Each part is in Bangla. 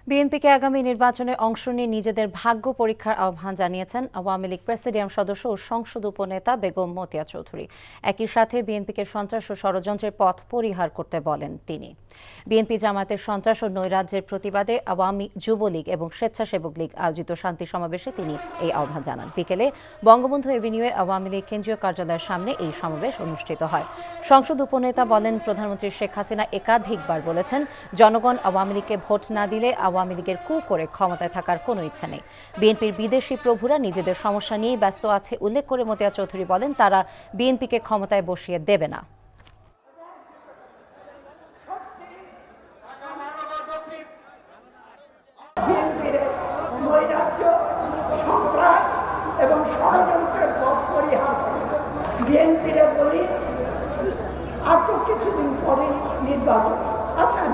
বিএনপিকে আগামী নির্বাচনে অংশ নিয়ে নিজেদের ভাগ্য পরীক্ষার আহ্বান জানিয়েছেন আওয়ামী লীগ প্রেসিডিয়াম সদস্য ও সংসদ উপনেতা বেগম মতিয়া চৌধুরী। একই সাথে বিএনপিকে সন্ত্রাস ও ষড়যন্ত্রের পথ পরিহার করতে বলেন তিনি। বিএনপি জামায়াতের সন্ত্রাস ও নৈরাজ্যের প্রতিবাদে আওয়ামী যুবলীগ এবং স্বেচ্ছাসেবক লীগ আয়োজিত শান্তি সমাবেশে তিনি এই আহ্বান জানান। বিকেলে বঙ্গবন্ধু এভিনিউয়ে আওয়ামী লীগ কেন্দ্রীয় কার্যালয়ের সামনে এই সমাবেশ অনুষ্ঠিত হয়। সংসদ উপনেতা বলেন, প্রধানমন্ত্রী শেখ হাসিনা একাধিকবার বলেছেন, জনগণ আওয়ামী লীগকে ভোট না দিলে আওয়ামী লীগের কু করে ক্ষমতায় থাকার কোনো ইচ্ছা নেই। বিএনপির বিদেশি প্রভুরা নিজেদের সমস্যা নিয়েই ব্যস্ত আছে উল্লেখ করে মতিয়া চৌধুরী বলেন, তারা বিএনপিকে ক্ষমতায় বসিয়ে দেবে না। বিএনপির নৈরাজ্য, সন্ত্রাস এবং ষড়যন্ত্রের পথ পরিহার করে। বিএনপির বলি, আর তো কিছুদিন পরে নির্বাচন আছেন,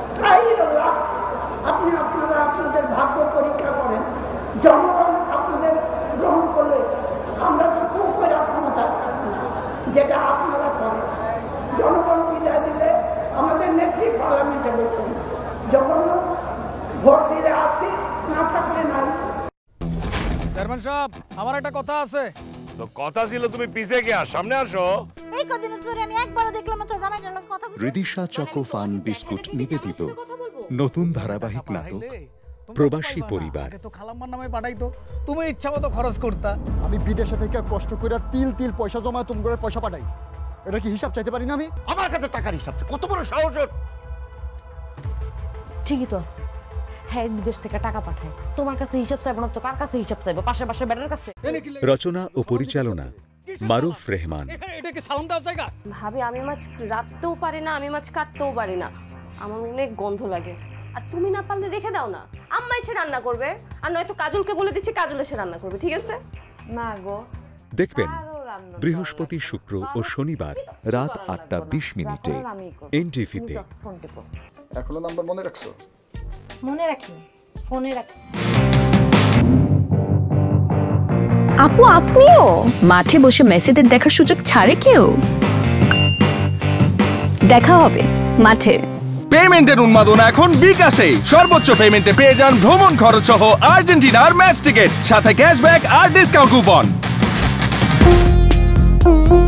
আপনারা আপনাদের ভাগ্য পরীক্ষা করেন। জনগণ আপনাদের গ্রহণ করলে আমরা তো খুব করে ক্ষমতায় থাকবো না, যেটা আপনারা করেন। জনগণ বিদায় দিলে আমাদের নেত্রী পার্লামেন্টে বলছেন, যখন ভোট দিলে আসি, না থাকলে নাই। চেয়ারম্যান সাহেব, আমার একটা কথা আছে। তো কথা ছিল, তুমি পিছে গিয়া সামনে আসো। এই কদিন ধরে আমি একবারও দেখলাম না তো জামাইটার লগে কথা বলতে। রিদিশা চকো ফান বিস্কুট নিবেদিত নতুন ধারাবাহিক নাটক প্রবাসী পরিবার। তো খালাম্মার নামে পাঠাইতো, তুমি ইচ্ছা মতো খরচ করতা। আমি বিদেশে থেকে কষ্ট করে তিল পয়সা জমা তোমার পয়সা পাঠাই। এটা কি হিসাব চাইতে পারি না আমি? আমার কাছে টাকার হিসাব কত বড় সাহস! ঠিকই তো আছে, হ্যাঁ বিদেশ থেকে টাকা পাঠায়, তোমার কাছে হিসাব চাইবো না তো কার কাছে হিসাব চাইবো? পাশে পাশে বেটার কাছে। রচনা ও পরিচালনা মারুফ রেহমান। এটা কি সালাম দেওয়ার জায়গা? ভাবি, আমি মাছ রাখতেও পারি না, আমি মাছ কাটতেও পারি না, আমার অনেক গন্ধ লাগে। আর তুমি না পারলে রেখে দাও না, আম্মা এসে রান্না করবে। আর নয়তো কাজলকে বলে দিচ্ছি, কাজল এসে রান্না করবে, ঠিক আছে? না গো, দেখবেন বৃহস্পতি, শুক্র ও শনিবার রাত 8:20 NTV-তে। এখনো নাম্বার মনে রাখছো? মনে রাখি, ফোনে রাখছি। আপু, আপনিও মাঠে বসে মেসিদের দেখার সুযোগ ছাড়ে কেউ? দেখা হবে মাঠে। পেমেন্টের উন্মাদনা এখন বিকাশে। সর্বোচ্চ পেমেন্টে পেয়ে যান ভ্রমণ খরচ সহ আর্জেন্টিনার ম্যাচ টিকিট, সাথে ক্যাশব্যাক আর ডিসকাউন্ট কুপন।